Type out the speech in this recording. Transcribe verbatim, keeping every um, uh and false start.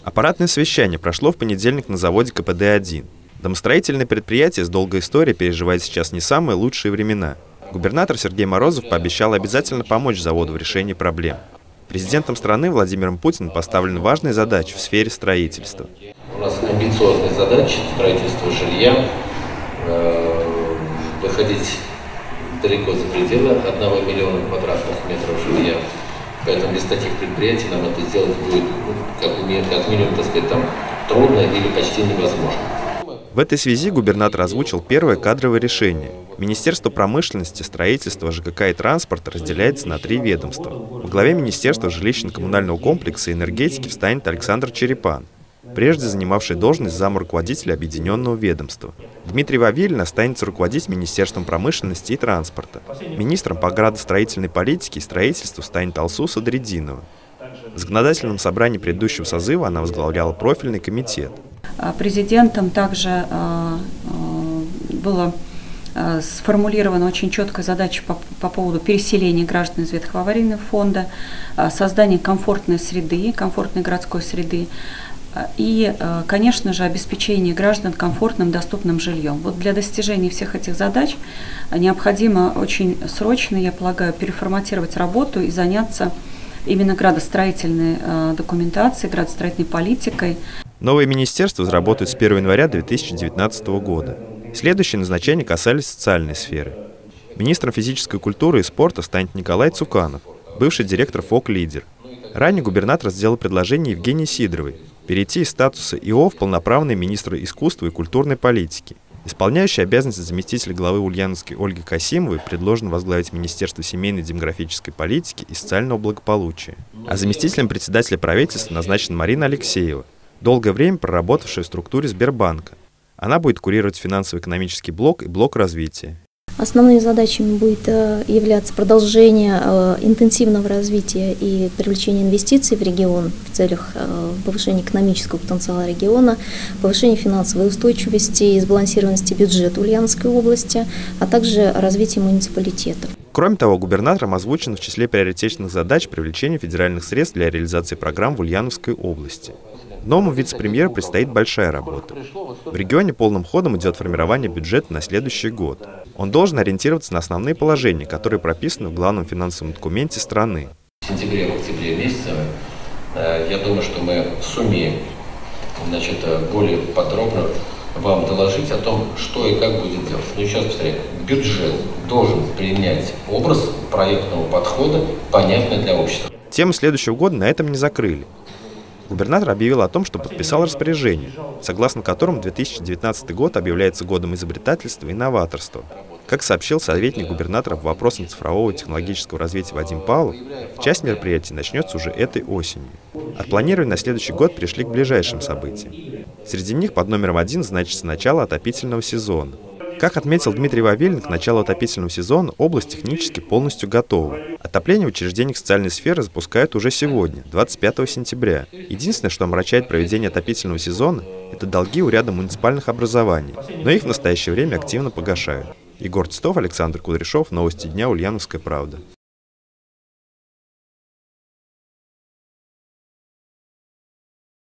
Аппаратное совещание прошло в понедельник на заводе ка пэ дэ один. Домостроительное предприятие с долгой историей переживает сейчас не самые лучшие времена. Губернатор Сергей Морозов пообещал обязательно помочь заводу в решении проблем. Президентом страны Владимиром Путиным поставлены важные задачи в сфере строительства. У нас амбициозные задачи строительства жилья, э, выходить далеко за пределы одного миллиона квадратных метров жилья. Поэтому без таких предприятий нам это сделать будет, ну, как, как минимум, так сказать, там, трудно или почти невозможно. В этой связи губернатор озвучил первое кадровое решение. Министерство промышленности, строительства, жэ ка ка и транспорта разделяется на три ведомства. Во главе Министерства жилищно-коммунального комплекса и энергетики встанет Александр Черепан, прежде занимавший должность зама руководителя объединенного ведомства. Дмитрий Вавилин останется руководить Министерством промышленности и транспорта. Министром по градостроительной политике и строительству станет Алсу Садриддинова. В законодательном собрании предыдущего созыва она возглавляла профильный комитет. Президентом также было сформулирована очень четкая задача по, по поводу переселения граждан из ветхого аварийного фонда, создания комфортной среды, комфортной городской среды и, конечно же, обеспечение граждан комфортным, доступным жильем. Вот для достижения всех этих задач необходимо очень срочно, я полагаю, переформатировать работу и заняться именно градостроительной документацией, градостроительной политикой. Новое министерство заработает с первого января две тысячи девятнадцатого года. Следующие назначения касались социальной сферы. Министром физической культуры и спорта станет Николай Цуканов, бывший директор ФОК «Лидер». Ранее губернатор сделал предложение Евгении Сидоровой перейти из статуса и о в полноправный министр искусства и культурной политики. Исполняющий обязанности заместителя главы Ульяновской Ольги Касимовой предложено возглавить Министерство семейной демографической политики и социального благополучия. А заместителем председателя правительства назначена Марина Алексеева, долгое время проработавшая в структуре Сбербанка. Она будет курировать финансово-экономический блок и блок развития. Основными задачами будет являться продолжение интенсивного развития и привлечения инвестиций в регион в целях повышения экономического потенциала региона, повышения финансовой устойчивости и сбалансированности бюджета Ульяновской области, а также развития муниципалитета. Кроме того, губернатором озвучено в числе приоритетных задач привлечение федеральных средств для реализации программ в Ульяновской области. Новому вице-премьеру предстоит большая работа. В регионе полным ходом идет формирование бюджета на следующий год. Он должен ориентироваться на основные положения, которые прописаны в главном финансовом документе страны. В сентябре, в октябре месяце, я думаю, что мы сумеем, значит, более подробно вам доложить о том, что и как будет делать. Но еще раз повторяю, бюджет должен принять образ проектного подхода, понятный для общества. Тему следующего года на этом не закрыли. Губернатор объявил о том, что подписал распоряжение, согласно которому две тысячи девятнадцатый год объявляется годом изобретательства и новаторства. Как сообщил советник губернатора по вопросам цифрового и технологического развития Вадим Павлов, часть мероприятий начнется уже этой осенью. От планирования на следующий год пришли к ближайшим событиям. Среди них под номером один значится начало отопительного сезона. Как отметил Дмитрий Вавилин, к началу отопительного сезона область технически полностью готова. Отопление в учреждениях социальной сферы запускают уже сегодня, двадцать пятого сентября. Единственное, что омрачает проведение отопительного сезона, это долги у ряда муниципальных образований, но их в настоящее время активно погашают. Егор Титов, Александр Кудряшов, Новости дня, Ульяновская правда.